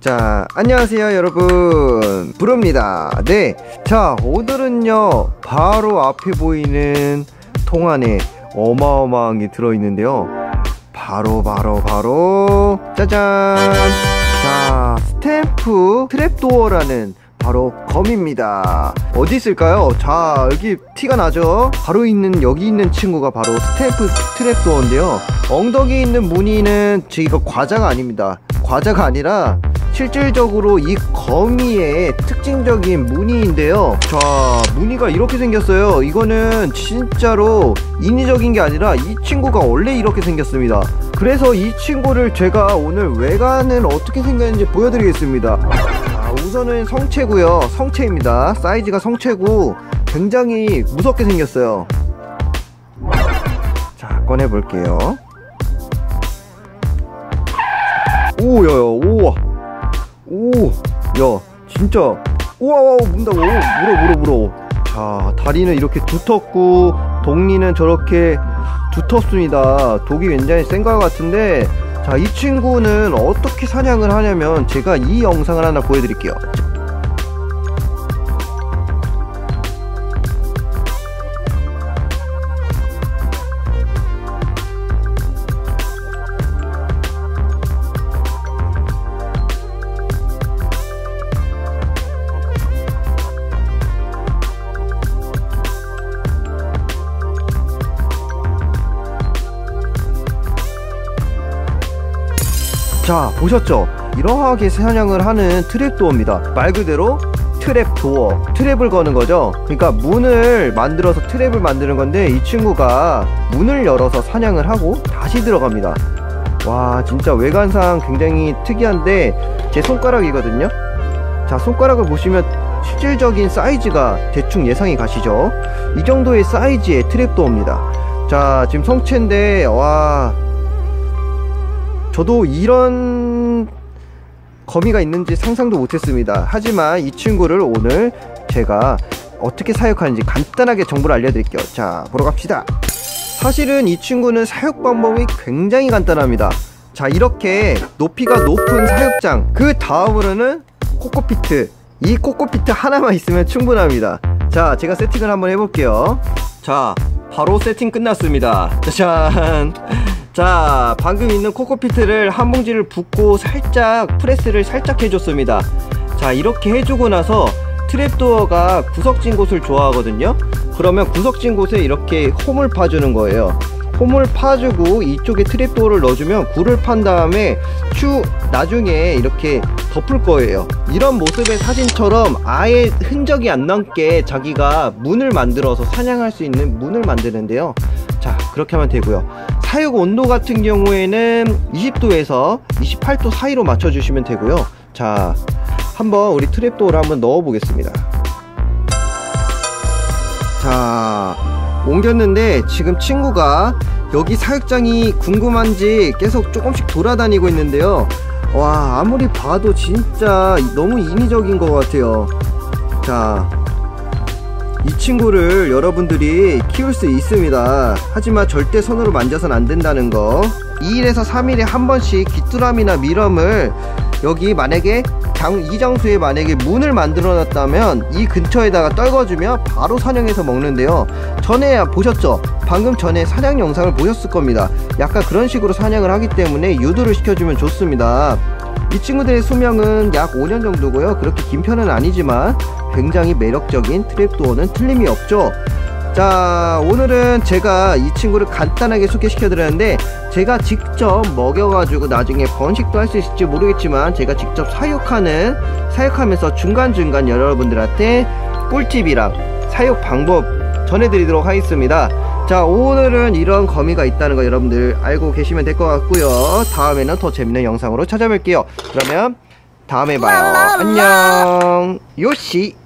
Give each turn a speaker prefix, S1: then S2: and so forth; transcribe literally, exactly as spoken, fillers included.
S1: 자, 안녕하세요 여러분, 브루입니다. 네, 자 오늘은요 바로 앞에 보이는 통 안에 어마어마한 게 들어있는데요. 바로 바로 바로 짜잔! 자, 스탬프 트랩도어라는 바로 검입니다. 어디 있을까요? 자, 여기 티가 나죠? 바로 있는 여기 있는 친구가 바로 스탬프 트랩도어인데요. 엉덩이에 있는 무늬는 이거 과자가 아닙니다. 과자가 아니라 실질적으로 이 거미의 특징적인 무늬인데요. 자, 무늬가 이렇게 생겼어요. 이거는 진짜로 인위적인 게 아니라 이 친구가 원래 이렇게 생겼습니다. 그래서 이 친구를 제가 오늘 외관은 어떻게 생겼는지 보여드리겠습니다. 자, 우선은 성체고요. 성체입니다. 사이즈가 성체고 굉장히 무섭게 생겼어요. 자, 꺼내볼게요. 오야야, 오와, 오, 야, 진짜, 우와, 문다고, 물어, 물어, 물어. 자, 다리는 이렇게 두텁고, 독리는 저렇게 두텁습니다. 독이 굉장히 센 것 같은데, 자, 이 친구는 어떻게 사냥을 하냐면, 제가 이 영상을 하나 보여드릴게요. 자, 보셨죠? 이러하게 사냥을 하는 트랩도어입니다. 말 그대로 트랩도어, 트랩을 거는 거죠. 그러니까 문을 만들어서 트랩을 만드는 건데, 이 친구가 문을 열어서 사냥을 하고 다시 들어갑니다. 와, 진짜 외관상 굉장히 특이한데 제 손가락이거든요. 자, 손가락을 보시면 실질적인 사이즈가 대충 예상이 가시죠? 이 정도의 사이즈의 트랩도어입니다. 자, 지금 성체인데, 와, 저도 이런 거미가 있는지 상상도 못했습니다. 하지만 이 친구를 오늘 제가 어떻게 사육하는지 간단하게 정보를 알려드릴게요. 자, 보러 갑시다. 사실은 이 친구는 사육 방법이 굉장히 간단합니다. 자, 이렇게 높이가 높은 사육장, 그 다음으로는 코코피트. 이 코코피트 하나만 있으면 충분합니다. 자, 제가 세팅을 한번 해볼게요. 자, 바로 세팅 끝났습니다. 짜잔! 자, 방금 있는 코코피트를 한 봉지를 붓고 살짝 프레스를 살짝 해줬습니다. 자, 이렇게 해주고 나서 트랩도어가 구석진 곳을 좋아하거든요. 그러면 구석진 곳에 이렇게 홈을 파주는 거예요. 홈을 파주고 이쪽에 트랩도어를 넣어주면 굴을 판 다음에 추 나중에 이렇게 덮을 거예요. 이런 모습의 사진처럼 아예 흔적이 안 남게 자기가 문을 만들어서 사냥할 수 있는 문을 만드는데요. 자, 그렇게 하면 되고요. 사육 온도 같은 경우에는 이십 도에서 이십팔 도 사이로 맞춰주시면 되고요. 자, 한번 우리 트랩도어를 한번 넣어 보겠습니다. 자, 옮겼는데 지금 친구가 여기 사육장이 궁금한지 계속 조금씩 돌아다니고 있는데요. 와, 아무리 봐도 진짜 너무 인위적인 것 같아요. 자, 이 친구를 여러분들이 키울 수 있습니다. 하지만 절대 손으로 만져서는 안 된다는 거. 이 일에서 삼 일에 한 번씩 귀뚜라미나 미럼을 여기 만약에 장, 이 장소에 만약에 문을 만들어 놨다면 이 근처에다가 떨궈주면 바로 사냥해서 먹는데요. 전에 보셨죠? 방금 전에 사냥 영상을 보셨을 겁니다. 약간 그런 식으로 사냥을 하기 때문에 유도를 시켜주면 좋습니다. 이 친구들의 수명은 약 오 년 정도고요. 그렇게 긴 편은 아니지만 굉장히 매력적인 트랩도어는 틀림이 없죠. 자, 오늘은 제가 이 친구를 간단하게 소개시켜 드렸는데, 제가 직접 먹여가지고 나중에 번식도 할 수 있을지 모르겠지만 제가 직접 사육하는 사육하면서 중간중간 여러분들한테 꿀팁이랑 사육 방법 전해드리도록 하겠습니다. 자, 오늘은 이런 거미가 있다는 거 여러분들 알고 계시면 될 것 같고요. 다음에는 더 재밌는 영상으로 찾아뵐게요. 그러면 다음에 봐요. 안녕. 요시.